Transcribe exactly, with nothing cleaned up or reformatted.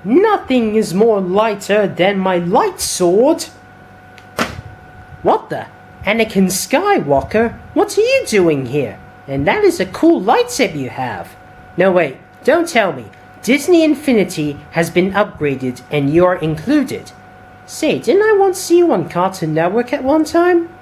Nothing is more lighter than my light sword. What the? Anakin Skywalker, what are you doing here? And that is a cool lightsaber you have. No wait, don't tell me. Disney Infinity has been upgraded and you're included. Say, didn't I once see you on Cartoon Network at one time?